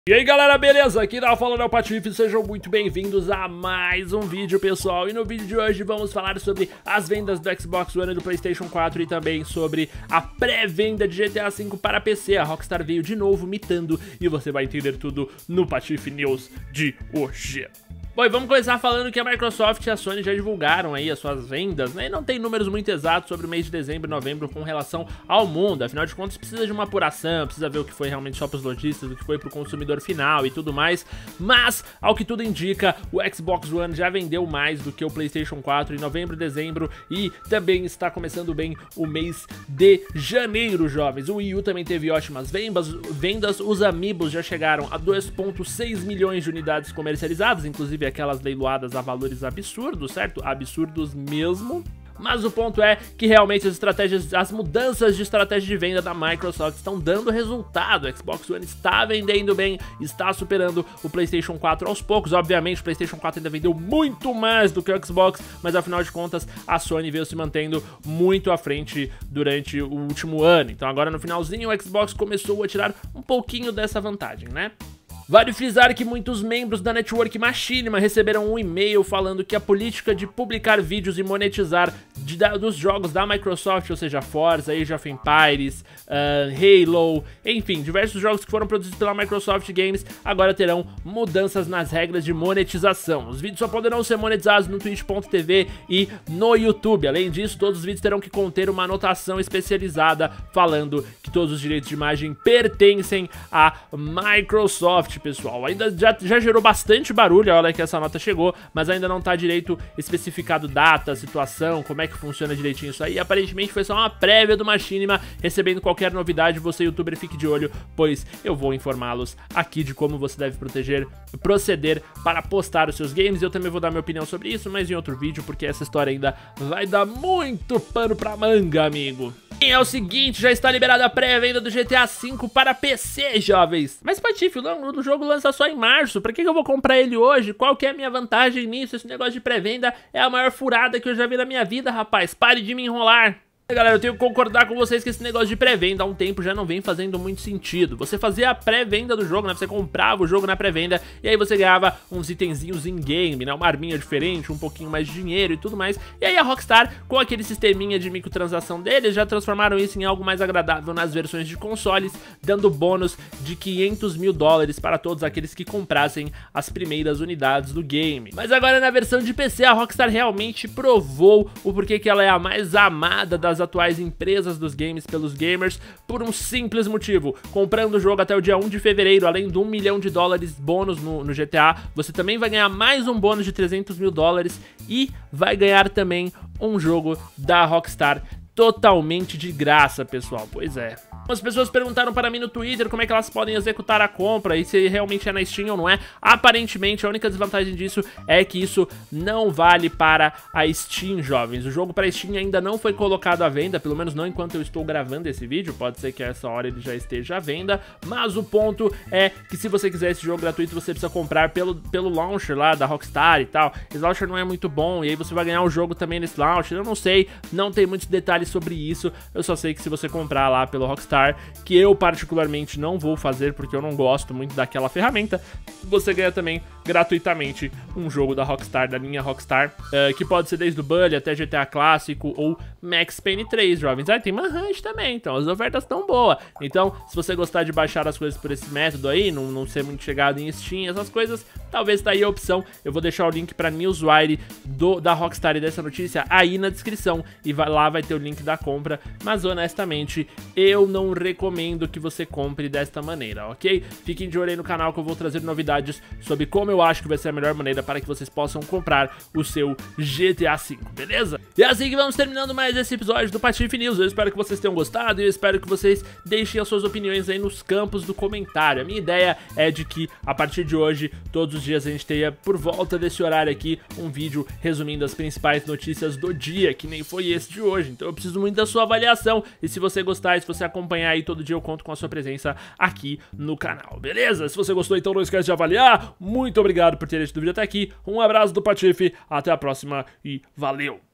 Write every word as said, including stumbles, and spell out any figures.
E aí galera, beleza? Aqui tá falando é o Patife, sejam muito bem-vindos a mais um vídeo, pessoal. E no vídeo de hoje vamos falar sobre as vendas do Xbox One e do PlayStation quatro e também sobre a pré-venda de G T A cinco para P C. A Rockstar veio de novo mitando e você vai entender tudo no Patife News de hoje. Bom, e vamos começar falando que a Microsoft e a Sony já divulgaram aí as suas vendas, né? E não tem números muito exatos sobre o mês de dezembro e novembro com relação ao mundo. Afinal de contas, precisa de uma apuração, precisa ver o que foi realmente só para os lojistas, o que foi para o consumidor final e tudo mais. Mas, ao que tudo indica, o Xbox One já vendeu mais do que o PlayStation quatro em novembro e dezembro e também está começando bem o mês de janeiro, jovens. O Wii U também teve ótimas vendas, vendas. Os Amiibos já chegaram a dois vírgula seis milhões de unidades comercializadas, inclusive aquelas leiloadas a valores absurdos, certo? Absurdos mesmo. Mas o ponto é que realmente as estratégias, as mudanças de estratégia de venda da Microsoft estão dando resultado. O Xbox One está vendendo bem, está superando o PlayStation quatro aos poucos. Obviamente o PlayStation quatro ainda vendeu muito mais do que o Xbox, mas afinal de contas a Sony veio se mantendo muito à frente durante o último ano. Então agora no finalzinho o Xbox começou a tirar um pouquinho dessa vantagem, né? Vale frisar que muitos membros da Network Machinima receberam um e-mail falando que a política de publicar vídeos e monetizar de, da, dos jogos da Microsoft, ou seja, Forza, Age of Empires, uh, Halo, enfim, diversos jogos que foram produzidos pela Microsoft Games, agora terão mudanças nas regras de monetização. Os vídeos só poderão ser monetizados no Twitch ponto T V e no YouTube. Além disso, todos os vídeos terão que conter uma anotação especializada falando que todos os direitos de imagem pertencem à Microsoft. Pessoal, ainda já, já gerou bastante barulho a hora que essa nota chegou, mas ainda não tá direito especificado data, situação, como é que funciona direitinho isso aí. Aparentemente foi só uma prévia do Machinima. Recebendo qualquer novidade, você youtuber fique de olho, pois eu vou informá-los aqui de como você deve proteger, proceder para postar os seus games. Eu também vou dar minha opinião sobre isso, mas em outro vídeo, porque essa história ainda vai dar muito pano pra manga, amigo. E é o seguinte, já está liberada a pré-venda do G T A cinco para P C, jovens. Mas Patife, o jogo lança só em março, pra que eu vou comprar ele hoje? Qual que é a minha vantagem nisso? Esse negócio de pré-venda é a maior furada que eu já vi na minha vida, rapaz. Pare de me enrolar. Galera, eu tenho que concordar com vocês que esse negócio de pré-venda há um tempo já não vem fazendo muito sentido. Você fazia a pré-venda do jogo, né? Você comprava o jogo na pré-venda e aí você ganhava uns itenzinhos in-game, né? Uma arminha diferente, um pouquinho mais de dinheiro e tudo mais. E aí a Rockstar, com aquele sisteminha de microtransação deles, já transformaram isso em algo mais agradável nas versões de consoles, dando bônus de quinhentos mil dólares para todos aqueles que comprassem as primeiras unidades do game. Mas agora na versão de P C, a Rockstar realmente provou o porquê que ela é a mais amada das atuais empresas dos games pelos gamers, por um simples motivo: comprando o jogo até o dia um de fevereiro, além de um milhão de dólares bônus no, no G T A, você também vai ganhar mais um bônus de trezentos mil dólares e vai ganhar também um jogo da Rockstar totalmente de graça, pessoal. Pois é. As pessoas perguntaram para mim no Twitter como é que elas podem executar a compra e se realmente é na Steam ou não é. Aparentemente a única desvantagem disso é que isso não vale para a Steam, jovens. O jogo para a Steam ainda não foi colocado à venda, pelo menos não enquanto eu estou gravando esse vídeo. Pode ser que a essa hora ele já esteja à venda, mas o ponto é que se você quiser esse jogo gratuito, você precisa comprar pelo, pelo launcher lá da Rockstar e tal. Esse launcher não é muito bom e aí você vai ganhar o jogo também nesse launcher. Eu não sei, não tem muitos detalhes sobre isso. Eu só sei que se você comprar lá pelo Rockstar, que eu particularmente não vou fazer porque eu não gosto muito daquela ferramenta, você ganha também gratuitamente um jogo da Rockstar, da linha Rockstar, uh, que pode ser desde o Bully até G T A Clássico ou Max Payne três, jovens. Ah, tem Manhunt também, então as ofertas estão boas. Então, se você gostar de baixar as coisas por esse método aí, não, não ser muito chegado em Steam, essas coisas, talvez tá aí a opção. Eu vou deixar o link pra Newswire do, da Rockstar e dessa notícia aí na descrição, e vai, lá vai ter o link da compra, mas honestamente, eu não recomendo que você compre desta maneira, ok? Fiquem de olho aí no canal que eu vou trazer novidades sobre como eu acho que vai ser a melhor maneira para que vocês possam comprar o seu G T A cinco, beleza? E é assim que vamos terminando mais esse episódio do Patife News. Eu espero que vocês tenham gostado e eu espero que vocês deixem as suas opiniões aí nos campos do comentário. A minha ideia é de que a partir de hoje, todos os dias a gente tenha por volta desse horário aqui um vídeo resumindo as principais notícias do dia, que nem foi esse de hoje. Então eu preciso muito da sua avaliação e se você gostar, se você acompanhar aí todo dia, eu conto com a sua presença aqui no canal, beleza? Se você gostou, então não esquece de avaliar. Muito obrigado por ter assistido o vídeo até aqui. Um abraço do Patife, até a próxima e valeu!